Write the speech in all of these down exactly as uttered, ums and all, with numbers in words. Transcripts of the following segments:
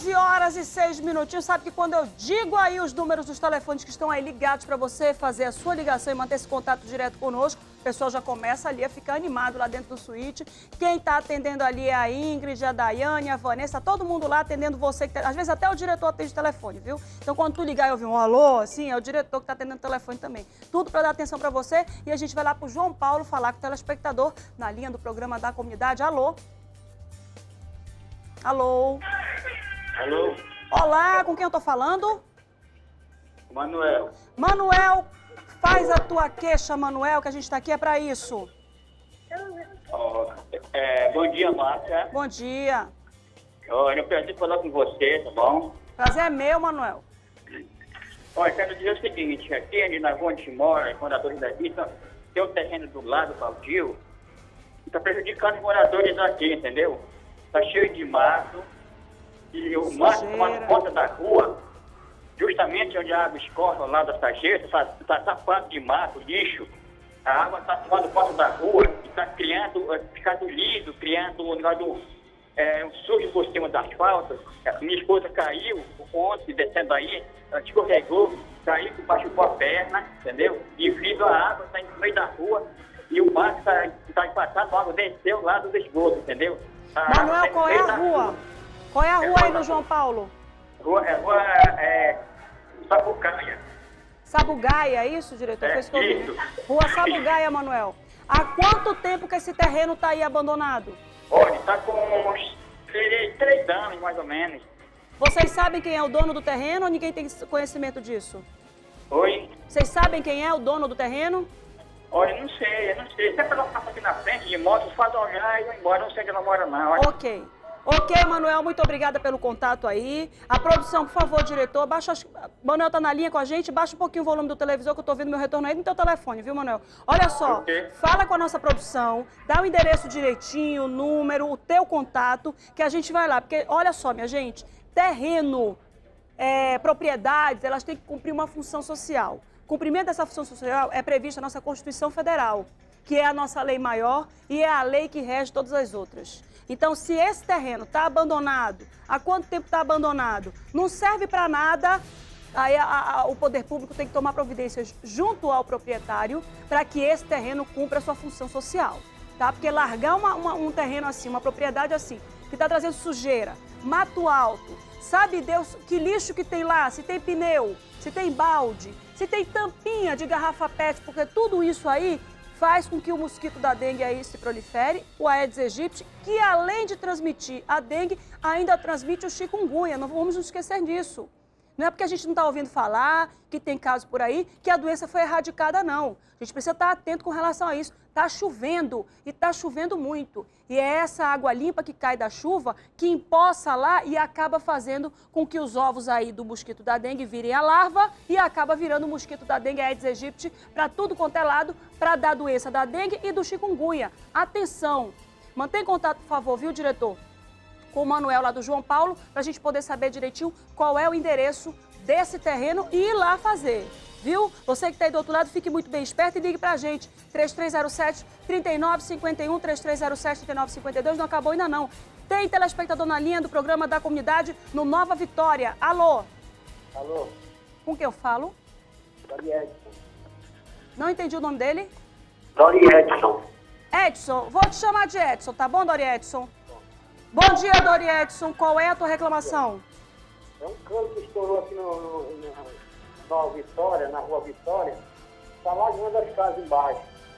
onze horas e seis minutinhos. Sabe que quando eu digo aí os números dos telefones que estão aí ligados para você fazer a sua ligação e manter esse contato direto conosco, o pessoal já começa ali a ficar animado lá dentro do suíte. Quem está atendendo ali é a Ingrid, a Daiane, a Vanessa, todo mundo lá atendendo você. Que tá... Às vezes até o diretor atende telefone, viu? Então quando tu ligar e ouvir um alô, assim, é o diretor que está atendendo o telefone também. Tudo para dar atenção para você. E a gente vai lá para o João Paulo falar com o telespectador na linha do programa da comunidade. Alô? Alô? Alô? Olá, com quem eu tô falando? Manuel. Manuel, faz a tua queixa, Manuel, que a gente tá aqui é pra isso. Oh, é, bom dia, Márcia. Bom dia. Oh, eu prazer falar com você, tá bom? Prazer é meu, Manuel. Olha, quero dizer o seguinte, aqui onde nós onde a gente mora, moradores da vista, tem um terreno do lado, baldio, e tá prejudicando os moradores aqui, entendeu? Tá cheio de mato, e o mato tomando conta da rua, justamente onde a água escorre ao lado da sarjeta, está tá tapado de mato, lixo. A água está tomando conta da rua e está criando, ficando liso, criando um negócio, é, um sujo por cima da asfalto. A minha esposa caiu ontem, descendo aí, ela escorregou, caiu, machucou a perna, entendeu? E vindo a água, está no meio da rua e o mato está tá empatado, a água desceu lá do esgoto, entendeu? A Manuel, qual é a rua? rua? Qual é a rua é aí no João Paulo? Rua, é rua é, Sapucaia. Sabugaia, é isso, diretor? É, isso. isso. Rua Sabugaia, Manuel. Há quanto tempo que esse terreno está aí abandonado? Olha, está com uns três, três anos, mais ou menos. Vocês sabem quem é o dono do terreno ou ninguém tem conhecimento disso? Oi? Vocês sabem quem é o dono do terreno? Olha, não sei, eu não sei. Sempre ela passa aqui na frente de moto, faz olhar e vai embora. Não sei onde ela mora, não. Olha. Ok. Ok, Manuel, muito obrigada pelo contato aí. A produção, por favor, diretor, baixa... As... Manuel tá na linha com a gente, baixa um pouquinho o volume do televisor que eu tô vendo meu retorno aí no teu telefone, viu, Manuel? Olha só, okay. Fala com a nossa produção, dá o endereço direitinho, o número, o teu contato, que a gente vai lá. Porque, olha só, minha gente, terreno, é, propriedades, elas têm que cumprir uma função social. O cumprimento dessa função social é previsto na nossa Constituição Federal, que é a nossa lei maior e é a lei que rege todas as outras. Então, se esse terreno está abandonado, há quanto tempo está abandonado, não serve para nada, aí a, a, o poder público tem que tomar providências junto ao proprietário para que esse terreno cumpra a sua função social, tá? Porque largar uma, uma, um terreno assim, uma propriedade assim, que está trazendo sujeira, mato alto, sabe Deus que lixo que tem lá, se tem pneu, se tem balde, se tem tampinha de garrafa pet, porque tudo isso aí faz com que o mosquito da dengue aí se prolifere, o Aedes aegypti, que além de transmitir a dengue, ainda transmite o chikungunya. Não vamos nos esquecer disso. Não é porque a gente não está ouvindo falar, que tem casos por aí, que a doença foi erradicada, não. A gente precisa estar atento com relação a isso. Está chovendo, e está chovendo muito. E é essa água limpa que cai da chuva que empoça lá e acaba fazendo com que os ovos aí do mosquito da dengue virem a larva e acaba virando o mosquito da dengue Aedes aegypti para tudo quanto é lado, para dar a doença da dengue e do chikungunya. Atenção! Mantém contato, por favor, viu, diretor? Com o Manuel lá do João Paulo, para a gente poder saber direitinho qual é o endereço desse terreno e ir lá fazer, viu? Você que está aí do outro lado, fique muito bem esperto e ligue para a gente, três três zero sete, três nove cinco um, três três zero sete, três nove cinco dois, não acabou ainda não. Tem telespectador na linha do programa da comunidade no Nova Vitória. Alô? Alô? Com quem eu falo? Dori Edson. Não entendi o nome dele? Dori Edson. Edson, vou te chamar de Edson, tá bom, Dori Edson? Bom dia, Dori Edson. Qual é a tua reclamação? É um cano que estourou aqui no, no, na Nova Vitória, na Rua Vitória. Está lá uma das casas embaixo.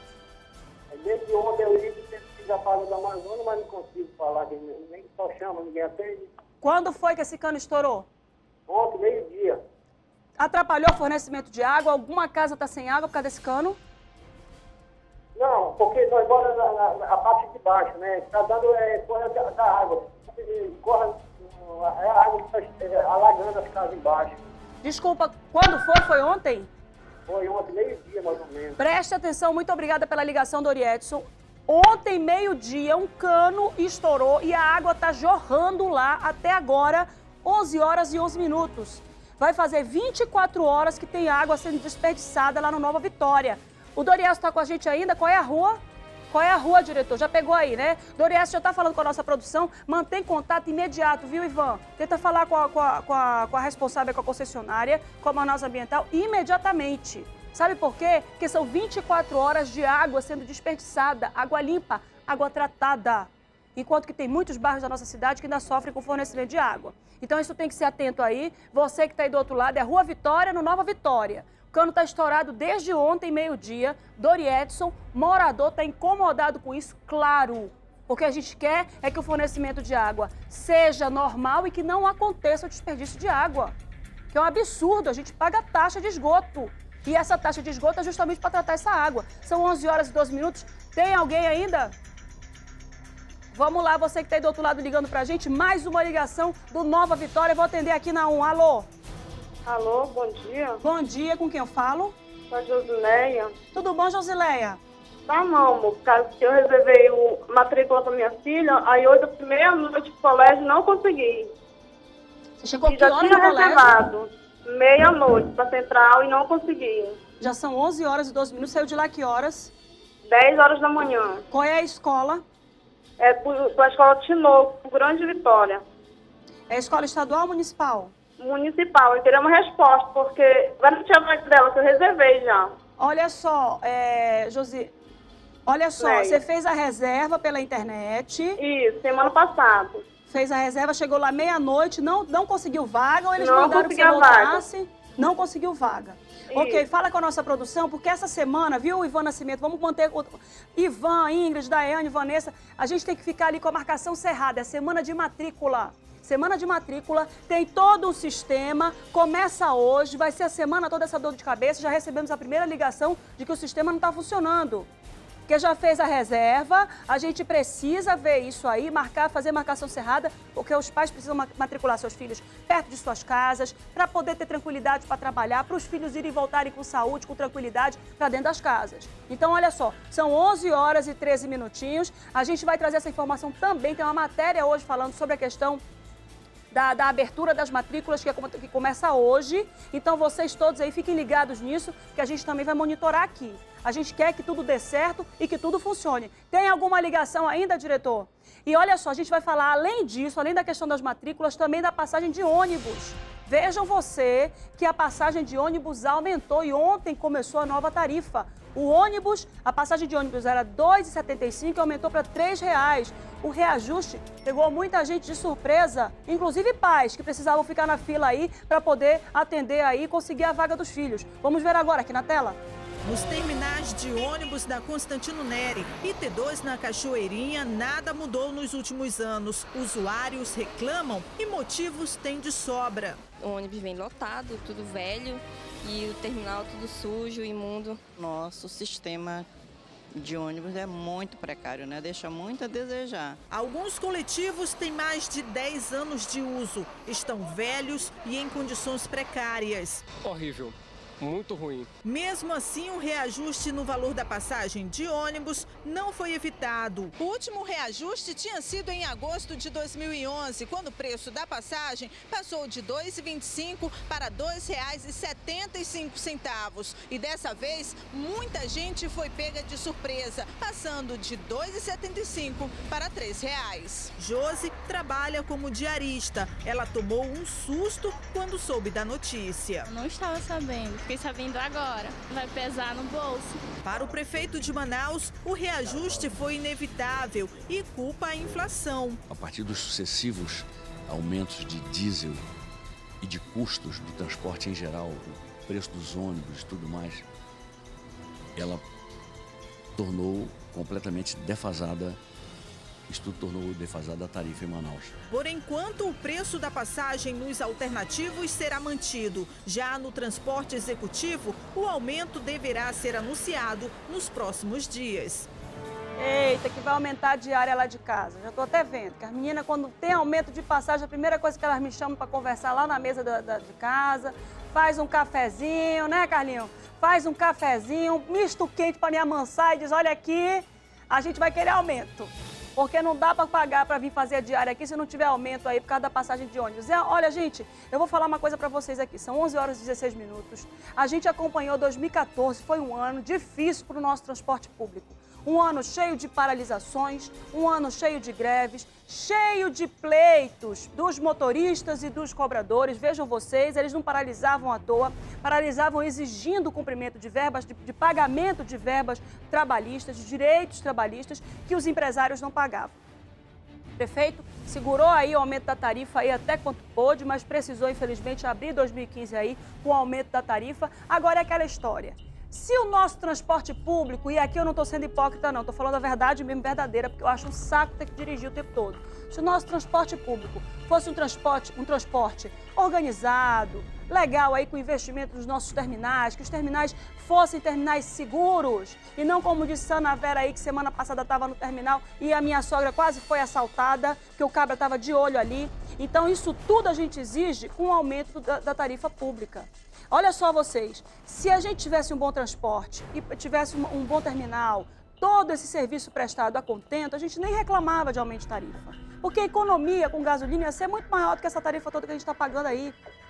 Aí desde ontem eu ligo e fiz a Paga da Amazônia, mas não consigo falar, ninguém só chama, ninguém atende. Quando foi que esse cano estourou? Ontem, meio-dia. Atrapalhou o fornecimento de água? Alguma casa está sem água por causa desse cano? Não, porque nós moramos na, na, na parte de baixo, né? Está dando é, corrente da, da água. Corre, é a água que está é, alagando as casas embaixo. Desculpa, quando foi? Foi ontem? Foi ontem, meio-dia, mais ou menos. Preste atenção, muito obrigada pela ligação, Dori Edson. Ontem, meio-dia, um cano estourou e a água está jorrando lá até agora, onze horas e onze minutos. Vai fazer vinte e quatro horas que tem água sendo desperdiçada lá no Nova Vitória. O Doriel está com a gente ainda? Qual é a rua? Qual é a rua, diretor? Já pegou aí, né? Dorieste já está falando com a nossa produção. Mantém contato imediato, viu, Ivan? Tenta falar com a, com a, com a, com a responsável, com a concessionária, com a Manaus Ambiental, imediatamente. Sabe por quê? Porque são vinte e quatro horas de água sendo desperdiçada, água limpa, água tratada. Enquanto que tem muitos bairros da nossa cidade que ainda sofrem com fornecimento de água. Então isso tem que ser atento aí. Você que está aí do outro lado, é Rua Vitória, no Nova Vitória. O cano está estourado desde ontem, meio-dia. Dori Edson, morador, está incomodado com isso, claro. O que a gente quer é que o fornecimento de água seja normal e que não aconteça o desperdício de água. Que é um absurdo, a gente paga taxa de esgoto. E essa taxa de esgoto é justamente para tratar essa água. São onze horas e doze minutos. Tem alguém ainda? Vamos lá, você que está aí do outro lado ligando para a gente. Mais uma ligação do Nova Vitória. Eu vou atender aqui na um. Alô? Alô, bom dia. Bom dia, com quem eu falo? Sou a Josileia. Tudo bom, Josileia? Tá, não, amor, por causa que eu reservei o matrícula para minha filha, aí hoje, meia-noite pro colégio, não consegui. Você chegou e que já hora tinha no colégio? reservado meia-noite para Central e não consegui. Já são onze horas e doze minutos. Saiu de lá que horas? dez horas da manhã. Qual é a escola? É para a escola Tinoco, Grande Vitória. É a escola estadual ou municipal? Municipal. Eu queria uma resposta, porque vai no tia dela, que eu reservei já. Olha só, é, Josi, olha só, Leia. Você fez a reserva pela internet. Isso, semana passada. Fez a reserva, chegou lá meia-noite, não, não conseguiu vaga ou eles Não mandaram que consegui você a vaga. voltasse? Não conseguiu vaga. Isso. Ok, fala com a nossa produção, porque essa semana, viu, Ivan Nascimento, vamos manter... O... Ivan, Ingrid, Daiane, Vanessa, a gente tem que ficar ali com a marcação cerrada, é semana de matrícula. Semana de matrícula, tem todo um sistema, começa hoje, vai ser a semana toda essa dor de cabeça, já recebemos a primeira ligação de que o sistema não está funcionando. Porque já fez a reserva, a gente precisa ver isso aí, marcar, fazer marcação cerrada, porque os pais precisam matricular seus filhos perto de suas casas, para poder ter tranquilidade para trabalhar, para os filhos irem e voltarem com saúde, com tranquilidade, para dentro das casas. Então, olha só, são onze horas e treze minutinhos, a gente vai trazer essa informação também, tem uma matéria hoje falando sobre a questão Da, da abertura das matrículas que, é, que começa hoje. Então, vocês todos aí fiquem ligados nisso, que a gente também vai monitorar aqui. A gente quer que tudo dê certo e que tudo funcione. Tem alguma ligação ainda, diretor? E olha só, a gente vai falar, além disso, além da questão das matrículas, também da passagem de ônibus. Vejam você que a passagem de ônibus aumentou e ontem começou a nova tarifa. O ônibus, a passagem de ônibus era dois reais e setenta e cinco centavos e aumentou para três reais. O reajuste pegou muita gente de surpresa, inclusive pais que precisavam ficar na fila aí para poder atender aí e conseguir a vaga dos filhos. Vamos ver agora aqui na tela. Nos terminais de ônibus da Constantino Neri e T dois na Cachoeirinha, nada mudou nos últimos anos. Usuários reclamam e motivos têm de sobra. O ônibus vem lotado, tudo velho, e o terminal tudo sujo, imundo. Nosso sistema de ônibus é muito precário, né? Deixa muito a desejar. Alguns coletivos têm mais de dez anos de uso, estão velhos e em condições precárias. Horrível. Muito ruim. Mesmo assim, o reajuste no valor da passagem de ônibus não foi evitado. O último reajuste tinha sido em agosto de dois mil e onze, quando o preço da passagem passou de dois reais e vinte e cinco centavos para dois reais e setenta e cinco centavos. E dessa vez, muita gente foi pega de surpresa, passando de dois reais e setenta e cinco centavos para três reais. Josi trabalha como diarista. Ela tomou um susto quando soube da notícia. Eu não estava sabendo. Fiquei sabendo agora. Vai pesar no bolso. Para o prefeito de Manaus, o reajuste foi inevitável e culpa a inflação. A partir dos sucessivos aumentos de diesel e de custos do transporte em geral, o preço dos ônibus e tudo mais, ela tornou completamente defasada. Isso tudo tornou defasada a tarifa em Manaus. Por enquanto, o preço da passagem nos alternativos será mantido. Já no transporte executivo, o aumento deverá ser anunciado nos próximos dias. Eita, que vai aumentar a diária lá de casa. Já estou até vendo que as meninas, quando tem aumento de passagem, a primeira coisa que elas me chamam para conversar lá na mesa da, da, de casa, faz um cafezinho, né, Carlinhos? Faz um cafezinho, um misto quente para me amansar e diz, olha aqui, a gente vai querer aumento. Porque não dá para pagar para vir fazer a diária aqui se não tiver aumento aí por causa da passagem de ônibus. É, olha, gente, eu vou falar uma coisa para vocês aqui. São onze horas e dezesseis minutos. A gente acompanhou dois mil e quatorze, foi um ano difícil para o nosso transporte público. Um ano cheio de paralisações, um ano cheio de greves, cheio de pleitos dos motoristas e dos cobradores. Vejam vocês, eles não paralisavam à toa, paralisavam exigindo o cumprimento de verbas, de, de pagamento de verbas trabalhistas, de direitos trabalhistas que os empresários não pagavam. O prefeito segurou aí o aumento da tarifa aí até quanto pôde, mas precisou, infelizmente, abrir dois mil e quinze aí com o aumento da tarifa. Agora é aquela história. Se o nosso transporte público, e aqui eu não estou sendo hipócrita não, estou falando a verdade mesmo verdadeira, porque eu acho um saco ter que dirigir o tempo todo. Se o nosso transporte público fosse um transporte, um transporte organizado, legal aí com investimento nos nossos terminais, que os terminais fossem terminais seguros, e não como disse Ana Vera aí, que semana passada estava no terminal e a minha sogra quase foi assaltada, porque o cabra estava de olho ali. Então isso tudo a gente exige com o aumento da, da tarifa pública. Olha só vocês, se a gente tivesse um bom transporte e tivesse um, um bom terminal, todo esse serviço prestado a contento, a gente nem reclamava de aumento de tarifa. Porque a economia com gasolina ia ser muito maior do que essa tarifa toda que a gente está pagando aí.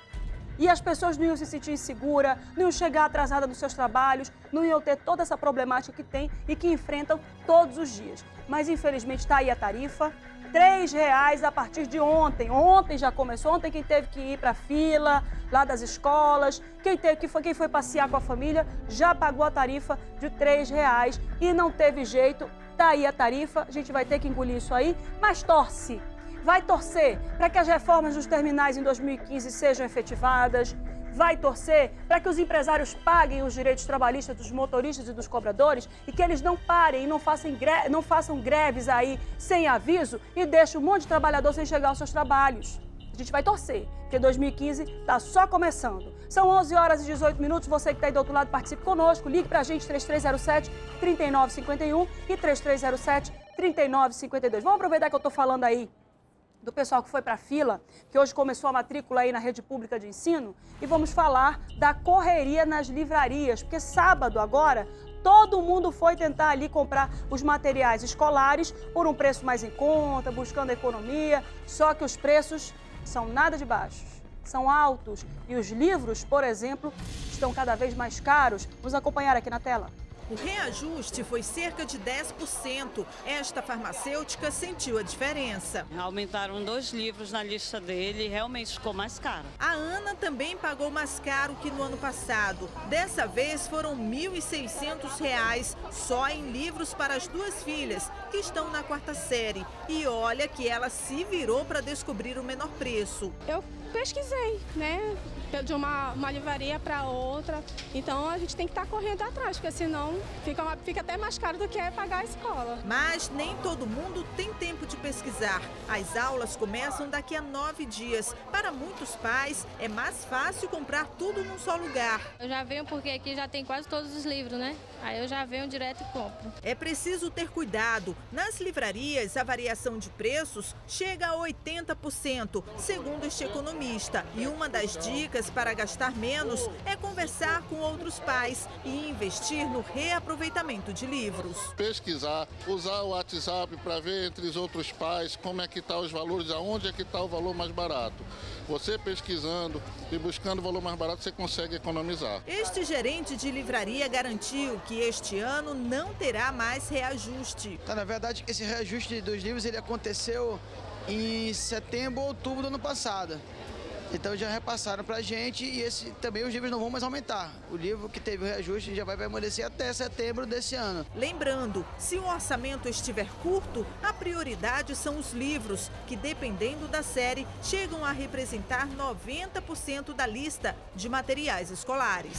E as pessoas não iam se sentir inseguras, não iam chegar atrasadas nos seus trabalhos, não iam ter toda essa problemática que tem e que enfrentam todos os dias. Mas, infelizmente, está aí a tarifa, três reais a partir de ontem. Ontem já começou, ontem quem teve que ir para a fila lá das escolas, quem, teve, que foi, quem foi passear com a família, já pagou a tarifa de três reais e não teve jeito. Está aí a tarifa, a gente vai ter que engolir isso aí, mas torce. Vai torcer para que as reformas dos terminais em dois mil e quinze sejam efetivadas, vai torcer para que os empresários paguem os direitos trabalhistas dos motoristas e dos cobradores e que eles não parem e não façam, gre- não façam greves aí sem aviso e deixem um monte de trabalhador sem chegar aos seus trabalhos. A gente vai torcer, porque dois mil e quinze está só começando. São onze horas e dezoito minutos, você que está aí do outro lado participe conosco, ligue para a gente três três zero sete, três nove cinco um e três três zero sete, três nove cinco dois. Vamos aproveitar que eu estou falando aí do pessoal que foi para a fila, que hoje começou a matrícula aí na rede pública de ensino, e vamos falar da correria nas livrarias, porque sábado agora todo mundo foi tentar ali comprar os materiais escolares por um preço mais em conta, buscando economia, só que os preços são nada de baixos, são altos e os livros, por exemplo, estão cada vez mais caros. Vamos acompanhar aqui na tela. O reajuste foi cerca de dez por cento. Esta farmacêutica sentiu a diferença. Aumentaram dois livros na lista dele e realmente ficou mais caro. A Ana também pagou mais caro que no ano passado. Dessa vez foram mil e seiscentos reais só em livros para as duas filhas, que estão na quarta série. E olha que ela se virou para descobrir o menor preço. Eu pesquisei, né? De uma, uma livraria para outra. Então a gente tem que estar correndo atrás, porque senão fica, uma, fica até mais caro do que é pagar a escola. Mas nem todo mundo tem tempo de pesquisar. As aulas começam daqui a nove dias. Para muitos pais, é mais fácil comprar tudo num só lugar. Eu já venho porque aqui já tem quase todos os livros, né? Aí eu já venho direto e compro. É preciso ter cuidado. Nas livrarias, a variação de preços chega a oitenta por cento, segundo este economista. E uma das dicas para gastar menos é conversar com outros pais e investir no reaproveitamento de livros. Pesquisar, usar o WhatsApp para ver entre os outros pais como é que estão os valores, aonde é que está o valor mais barato. Você pesquisando e buscando o valor mais barato, você consegue economizar. Este gerente de livraria garantiu que este ano não terá mais reajuste. Tá, na verdade, esse reajuste dos livros ele aconteceu em setembro ou outubro do ano passado. Então já repassaram para a gente e esse, também os livros não vão mais aumentar. O livro que teve o reajuste já vai permanecer até setembro desse ano. Lembrando, se o orçamento estiver curto, a prioridade são os livros, que dependendo da série, chegam a representar noventa por cento da lista de materiais escolares.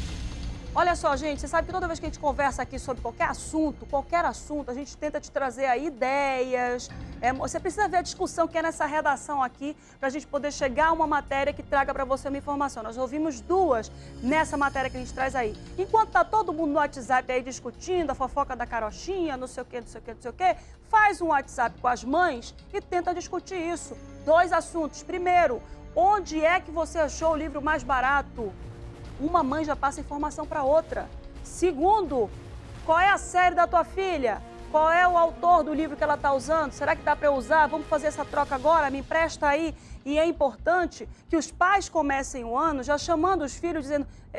Olha só, gente, você sabe que toda vez que a gente conversa aqui sobre qualquer assunto, qualquer assunto, a gente tenta te trazer aí ideias. É, você precisa ver a discussão que é nessa redação aqui para a gente poder chegar a uma matéria que traga para você uma informação. Nós ouvimos duas nessa matéria que a gente traz aí. Enquanto tá todo mundo no WhatsApp aí discutindo a fofoca da carochinha, não sei o quê, não sei o quê, não sei o quê, faz um WhatsApp com as mães e tenta discutir isso. Dois assuntos. Primeiro, onde é que você achou o livro mais barato? Uma mãe já passa informação para outra. Segundo, qual é a série da tua filha? Qual é o autor do livro que ela está usando? Será que dá para eu usar? Vamos fazer essa troca agora? Me empresta aí. E é importante que os pais comecem o ano já chamando os filhos, dizendo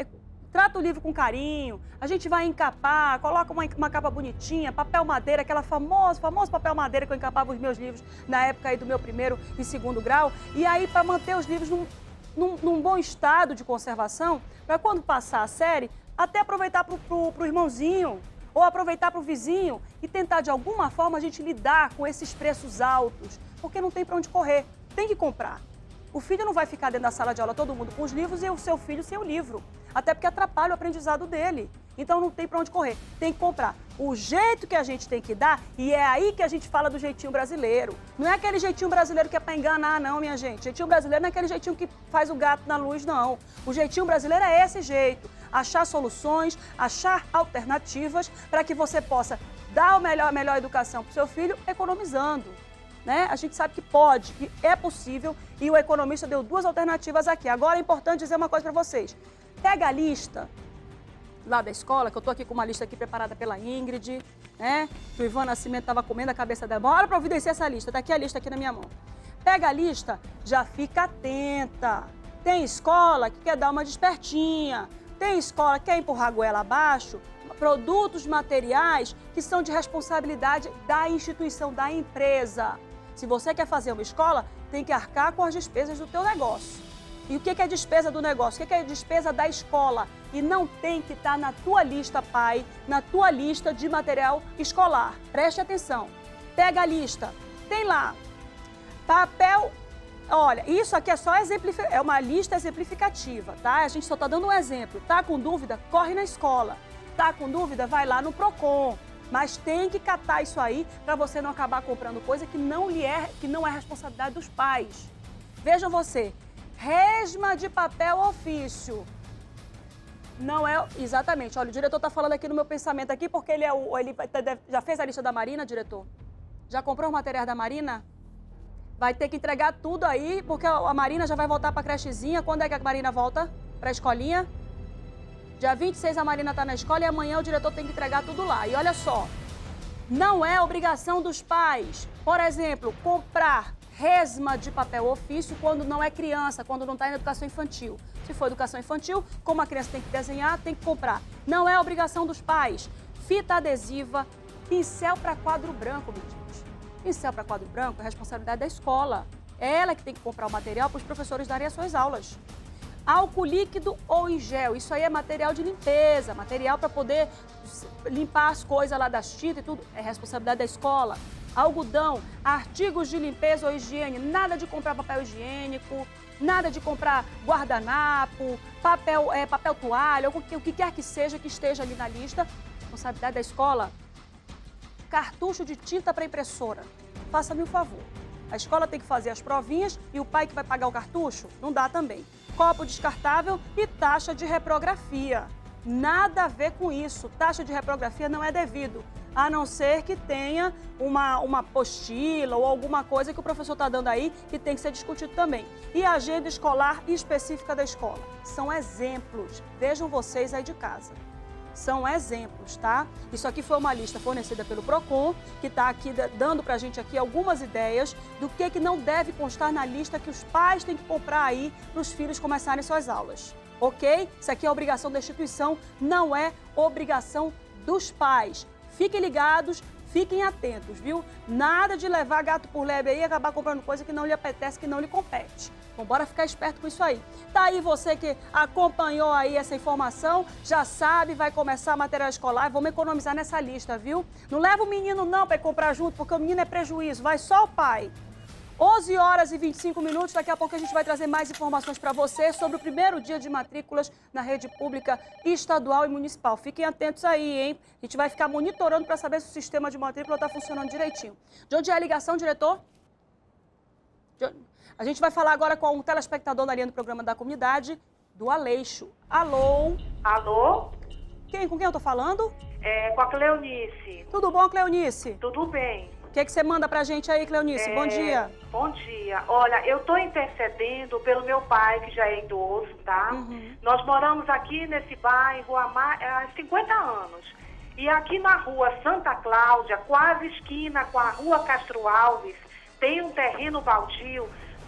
trata o livro com carinho, a gente vai encapar, coloca uma, uma capa bonitinha, papel madeira, aquela famosa, famoso papel madeira que eu encapava os meus livros na época aí do meu primeiro e segundo grau. E aí, para manter os livros num, num, num bom estado de conservação, para quando passar a série, até aproveitar para o irmãozinho, ou aproveitar para o vizinho e tentar, de alguma forma, a gente lidar com esses preços altos, porque não tem para onde correr, tem que comprar. O filho não vai ficar dentro da sala de aula, todo mundo com os livros, e o seu filho sem o livro. Até porque atrapalha o aprendizado dele. Então não tem para onde correr, tem que comprar. O jeito que a gente tem que dar, e é aí que a gente fala do jeitinho brasileiro. Não é aquele jeitinho brasileiro que é para enganar, não, minha gente. Jeitinho brasileiro não é aquele jeitinho que faz o gato na luz, não. O jeitinho brasileiro é esse jeito. Achar soluções, achar alternativas para que você possa dar a melhor, a melhor educação para o seu filho, economizando. Né? A gente sabe que pode, que é possível, e o economista deu duas alternativas aqui. Agora é importante dizer uma coisa para vocês. Pega a lista lá da escola, que eu estou aqui com uma lista aqui preparada pela Ingrid, né? Que o Ivan Nascimento estava comendo a cabeça dela. Bora providenciar essa lista, está aqui a lista aqui na minha mão. Pega a lista, já fica atenta. Tem escola que quer dar uma despertinha, tem escola que quer empurrar a goela abaixo, produtos materiais que são de responsabilidade da instituição, da empresa. Se você quer fazer uma escola, tem que arcar com as despesas do teu negócio. E o que é despesa do negócio? O que é despesa da escola? E não tem que estar na tua lista, pai, na tua lista de material escolar. Preste atenção. Pega a lista. Tem lá papel. Olha, isso aqui é só exemplific... é uma lista exemplificativa, tá? A gente só está dando um exemplo. Tá com dúvida? Corre na escola. Tá com dúvida? Vai lá no Procon. Mas tem que catar isso aí para você não acabar comprando coisa que não lhe é, que não é responsabilidade dos pais. Vejam você, resma de papel ofício. Não é exatamente. Olha, o diretor está falando aqui no meu pensamento aqui porque ele é o, ele já fez a lista da Marina, diretor? Já comprou os materiais da Marina? Vai ter que entregar tudo aí, porque a Marina já vai voltar para a crechezinha. Quando é que a Marina volta para a escolinha? Dia vinte e seis a Marina está na escola e amanhã o diretor tem que entregar tudo lá. E olha só, não é obrigação dos pais, por exemplo, comprar resma de papel ofício quando não é criança, quando não está em educação infantil. Se for educação infantil, como a criança tem que desenhar, tem que comprar. Não é obrigação dos pais. Fita adesiva, pincel para quadro branco, meu Deus. Pincel para quadro branco é responsabilidade da escola. É ela que tem que comprar o material para os professores darem as suas aulas. Álcool líquido ou em gel, isso aí é material de limpeza, material para poder limpar as coisas lá das tintas e tudo, é responsabilidade da escola. Algodão, artigos de limpeza ou higiene, nada de comprar papel higiênico, nada de comprar guardanapo, papel, é, papel toalha, o que, o que quer que seja que esteja ali na lista, responsabilidade da escola. Cartucho de tinta para impressora, faça-me um favor. A escola tem que fazer as provinhas e o pai que vai pagar o cartucho? Não dá também. Copo descartável e taxa de reprografia. Nada a ver com isso. Taxa de reprografia não é devido, a não ser que tenha uma, uma apostila ou alguma coisa que o professor está dando aí que tem que ser discutido também. E a agenda escolar específica da escola. São exemplos. Vejam vocês aí de casa. São exemplos, tá? Isso aqui foi uma lista fornecida pelo Procon, que está aqui dando para a gente aqui algumas ideias do que, que não deve constar na lista que os pais têm que comprar aí para os filhos começarem suas aulas, ok? Isso aqui é obrigação da instituição, não é obrigação dos pais. Fiquem ligados, fiquem atentos, viu? Nada de levar gato por lebre aí e acabar comprando coisa que não lhe apetece, que não lhe compete. Então, bora ficar esperto com isso aí. Tá aí você que acompanhou aí essa informação, já sabe, vai começar material escolar, vamos economizar nessa lista, viu? Não leva o menino não para comprar junto, porque o menino é prejuízo, vai só o pai. onze horas e vinte e cinco minutos, daqui a pouco a gente vai trazer mais informações para você sobre o primeiro dia de matrículas na rede pública estadual e municipal. Fiquem atentos aí, hein? A gente vai ficar monitorando para saber se o sistema de matrícula está funcionando direitinho. De onde é a ligação, diretor? De... A gente vai falar agora com um telespectador da linha do programa da comunidade, do Aleixo. Alô? Alô? Quem, com quem eu tô falando? É, com a Cleonice. Tudo bom, Cleonice? Tudo bem. O que é que você manda pra gente aí, Cleonice? É, bom dia. Bom dia. Olha, eu tô intercedendo pelo meu pai, que já é idoso, tá? Uhum. Nós moramos aqui nesse bairro há cinquenta anos. E aqui na rua Santa Cláudia, quase esquina com a rua Castro Alves, tem um terreno baldio.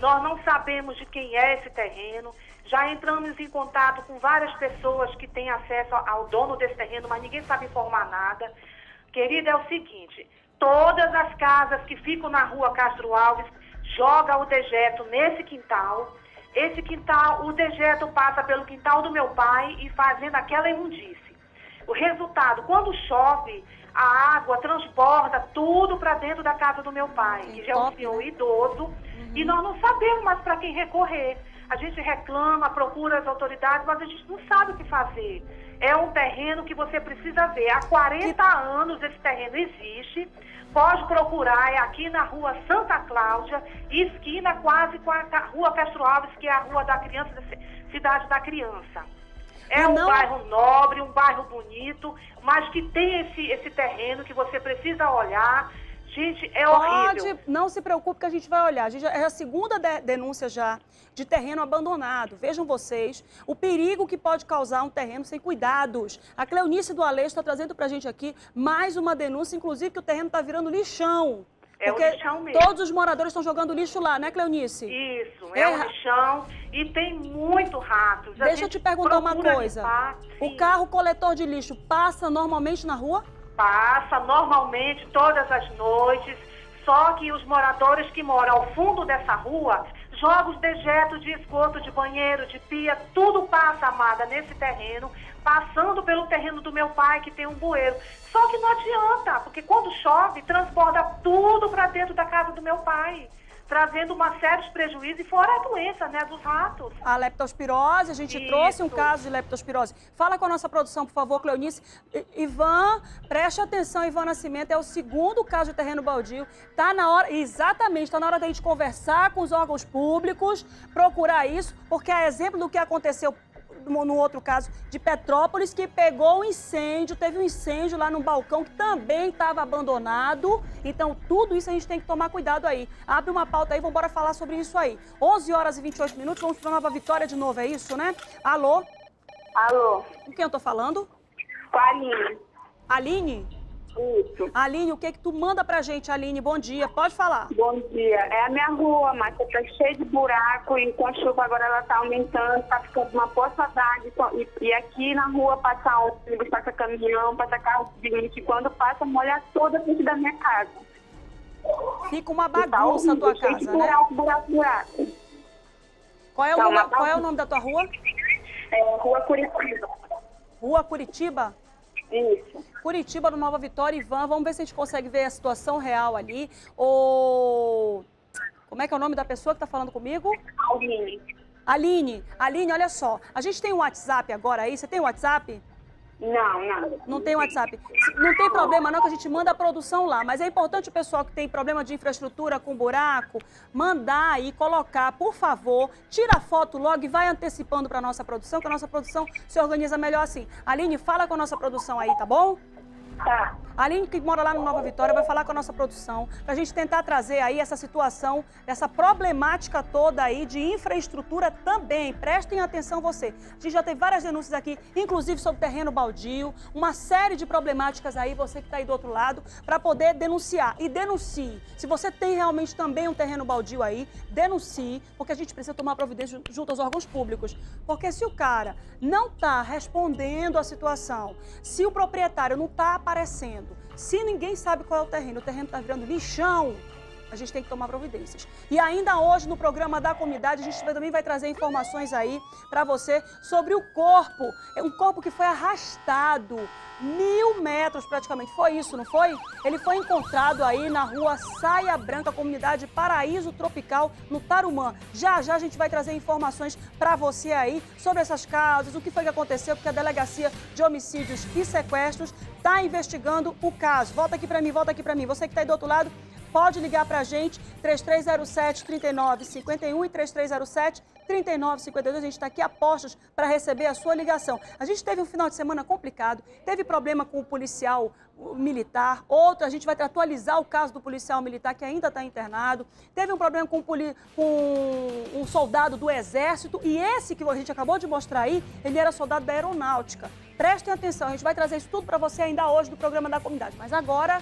Nós não sabemos de quem é esse terreno. Já entramos em contato com várias pessoas que têm acesso ao dono desse terreno, mas ninguém sabe informar nada. Querida, é o seguinte, todas as casas que ficam na rua Castro Alves jogam o dejeto nesse quintal. Esse quintal, o dejeto passa pelo quintal do meu pai e fazendo aquela imundície. O resultado, quando chove, a água transborda tudo para dentro da casa do meu pai, que já é um senhor idoso, uhum. e nós não sabemos mais para quem recorrer. A gente reclama, procura as autoridades, mas a gente não sabe o que fazer. É um terreno que você precisa ver. Há quarenta anos esse terreno existe. Pode procurar, é aqui na rua Santa Cláudia, esquina quase com a rua Castro Alves, que é a rua da criança, da Cidade da Criança. É um não... bairro nobre, um bairro bonito, mas que tem esse, esse terreno que você precisa olhar. Gente, é horrível. Pode, não se preocupe que a gente vai olhar. A gente já, é a segunda de, denúncia já de terreno abandonado. Vejam vocês o perigo que pode causar um terreno sem cuidados. A Cleonice do Aleixo está trazendo para a gente aqui mais uma denúncia, inclusive que o terreno está virando lixão. É o lixão mesmo. Todos os moradores estão jogando lixo lá, né, Cleonice? Isso, é, é um lixão e tem muito ratos. A Deixa eu te perguntar uma coisa. Limpar, o carro coletor de lixo passa normalmente na rua? Passa normalmente todas as noites, só que os moradores que moram ao fundo dessa rua jogam os dejetos de esgoto, de banheiro, de pia, tudo passa, amada, nesse terreno, passando pelo terreno do meu pai, que tem um bueiro. Só que não adianta, porque quando chove, transborda tudo para dentro da casa do meu pai, trazendo uma série de prejuízos e fora a doença, né, dos ratos. A leptospirose, a gente Isso. trouxe um caso de leptospirose. Fala com a nossa produção, por favor, Cleonice. Ivan, preste atenção, Ivan Nascimento, é o segundo caso de terreno baldio. Tá na hora, exatamente, está na hora da gente conversar com os órgãos públicos, procurar isso, porque é exemplo do que aconteceu no outro caso de Petrópolis, que pegou um incêndio, teve um incêndio lá no balcão que também estava abandonado. Então, tudo isso a gente tem que tomar cuidado aí. Abre uma pauta aí, vamos embora falar sobre isso aí. onze horas e vinte e oito minutos, vamos para Nova Vitória de novo, é isso, né? Alô? Alô? Com quem eu tô falando? Com a Aline. Aline? Isso. Aline, o que que tu manda pra gente, Aline? Bom dia, pode falar. Bom dia. É a minha rua, mas tá cheia de buraco e com a chuva agora ela tá aumentando, tá ficando uma poça d'água. E, e aqui na rua passa ônibus, passa caminhão, passa carro de que quando passa molha toda a frente da minha casa. Fica uma bagunça a tua casa, né? Buraco, buraco, buraco. Qual é, o nome, qual é o nome da tua rua? É Rua Curitiba. Rua Curitiba? Isso. Curitiba, no Nova Vitória, Ivan, vamos ver se a gente consegue ver a situação real ali. O... Como é que é o nome da pessoa que está falando comigo? Aline. Aline, Aline, olha só, a gente tem um WhatsApp agora aí, você tem um WhatsApp? Não, não. Não tem WhatsApp. Não tem problema não que a gente manda a produção lá, mas é importante o pessoal que tem problema de infraestrutura com buraco, mandar aí, colocar, por favor, tira a foto logo e vai antecipando para a nossa produção, que a nossa produção se organiza melhor assim. Aline, fala com a nossa produção aí, tá bom? Tá. A Aline, que mora lá no Nova Vitória, vai falar com a nossa produção para a gente tentar trazer aí essa situação, essa problemática toda aí de infraestrutura também. Prestem atenção você. A gente já teve várias denúncias aqui, inclusive sobre terreno baldio, uma série de problemáticas aí, você que está aí do outro lado, para poder denunciar. E denuncie. Se você tem realmente também um terreno baldio aí, denuncie, porque a gente precisa tomar providência junto aos órgãos públicos. Porque se o cara não está respondendo à situação, se o proprietário não está aparecendo, se ninguém sabe qual é o terreno, o terreno está virando lixão, a gente tem que tomar providências. E ainda hoje, no programa da comunidade, a gente também vai trazer informações aí para você sobre o corpo. É um corpo que foi arrastado mil metros praticamente. Foi isso, não foi? Ele foi encontrado aí na rua Saia Branca, comunidade Paraíso Tropical, no Tarumã. Já, já a gente vai trazer informações para você aí sobre essas causas, o que foi que aconteceu, porque a Delegacia de Homicídios e Sequestros está investigando o caso. Volta aqui para mim, volta aqui para mim. Você que está aí do outro lado, pode ligar para a gente, três três zero sete, três nove cinco um e três três zero sete, três nove cinco dois. A gente está aqui a postos para receber a sua ligação. A gente teve um final de semana complicado, teve problema com o policial militar, outro, a gente vai atualizar o caso do policial militar que ainda está internado, teve um problema com, poli... com um soldado do Exército e esse que a gente acabou de mostrar aí, ele era soldado da Aeronáutica. Prestem atenção, a gente vai trazer isso tudo para você ainda hoje no programa da comunidade. Mas agora,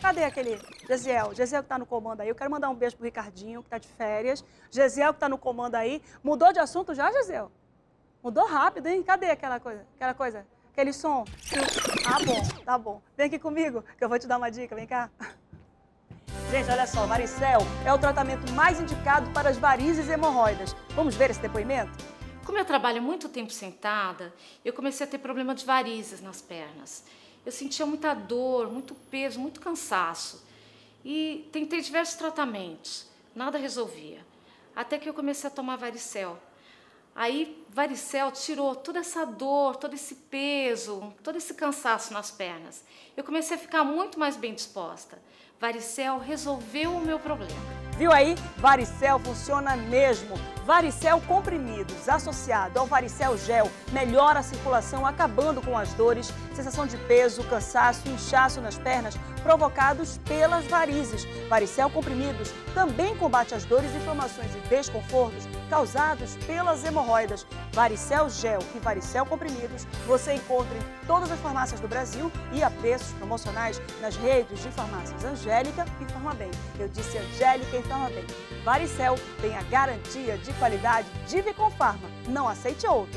Cadê aquele Gesiel? Gesiel que tá no comando aí. Eu quero mandar um beijo pro Ricardinho, que tá de férias. Gesiel que tá no comando aí. Mudou de assunto já, Gesiel? Mudou rápido, hein? Cadê aquela coisa? Aquela coisa? Aquele som? Ah, bom, tá bom. Vem aqui comigo, que eu vou te dar uma dica. Vem cá. Gente, olha só, varicel é o tratamento mais indicado para as varizes e hemorroidas. Vamos ver esse depoimento? Como eu trabalho muito tempo sentada, eu comecei a ter problema de varizes nas pernas. Eu sentia muita dor, muito peso, muito cansaço. E tentei diversos tratamentos, nada resolvia. Até que eu comecei a tomar varicel. Aí, varicel tirou toda essa dor, todo esse peso, todo esse cansaço nas pernas. Eu comecei a ficar muito mais bem disposta. Varicel resolveu o meu problema. Viu aí? Varicel funciona mesmo. Varicel comprimidos, associado ao varicel gel, melhora a circulação, acabando com as dores, sensação de peso, cansaço, inchaço nas pernas, provocados pelas varizes. Varicel comprimidos também combate as dores, inflamações e desconfortos causados pelas hemorroidas. Varicel gel e varicel comprimidos você encontra em todas as farmácias do Brasil e a preços promocionais nas redes de farmácias Angélica e Farmabem. Eu disse Angélica e Farmabem. Varicel tem a garantia de qualidade de Viconfarma. Não aceite outro.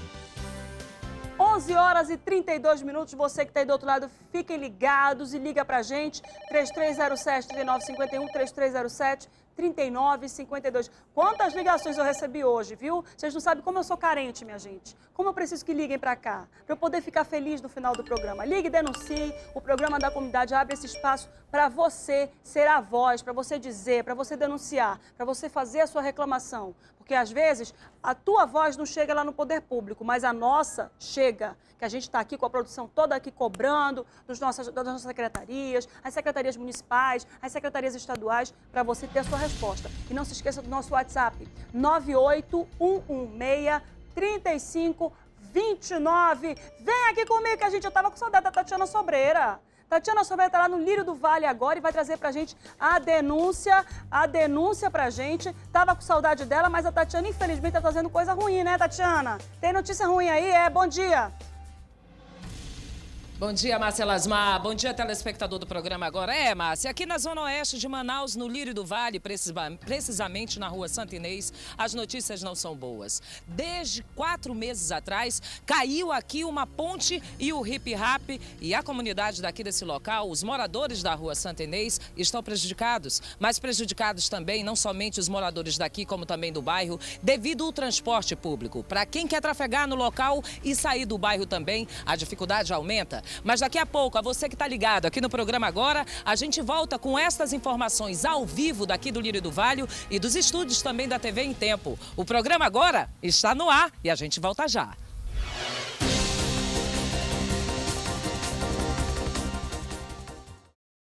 onze horas e trinta e dois minutos, você que está aí do outro lado, fiquem ligados e liga pra gente, três três zero sete, três nove cinco um, três três zero sete, três nove cinco dois. Quantas ligações eu recebi hoje, viu? Vocês não sabem como eu sou carente, minha gente. Como eu preciso que liguem pra cá, pra eu poder ficar feliz no final do programa. Ligue e denuncie, o programa da comunidade abre esse espaço para você ser a voz, para você dizer, para você denunciar, para você fazer a sua reclamação. Porque, às vezes, a tua voz não chega lá no poder público, mas a nossa chega. Que a gente está aqui com a produção toda aqui cobrando dos nossas, das nossas secretarias, as secretarias municipais, as secretarias estaduais, para você ter a sua resposta. E não se esqueça do nosso WhatsApp, nove oito um um seis, três cinco dois nove. Vem aqui comigo que a gente, eu estava com saudade da Tatiana Sobreira. Tatiana Sobreira está lá no Lírio do Vale agora e vai trazer pra gente a denúncia, a denúncia pra gente. Tava com saudade dela, mas a Tatiana, infelizmente, tá fazendo coisa ruim, né, Tatiana? Tem notícia ruim aí? É, bom dia. Bom dia, Márcia Lasmar. Bom dia, telespectador do programa Agora. É, Márcia, aqui na Zona Oeste de Manaus, no Lírio do Vale, precisamente na Rua Santa Inês, as notícias não são boas. Desde quatro meses atrás, caiu aqui uma ponte e o hip-hop e a comunidade daqui desse local, os moradores da Rua Santa Inês, estão prejudicados. Mas prejudicados também, não somente os moradores daqui, como também do bairro, devido ao transporte público. Para quem quer trafegar no local e sair do bairro também, a dificuldade aumenta. Mas daqui a pouco, a você que está ligado aqui no programa Agora, a gente volta com estas informações ao vivo daqui do Lírio do Vale e dos estúdios também da T V em Tempo. O programa Agora está no ar e a gente volta já.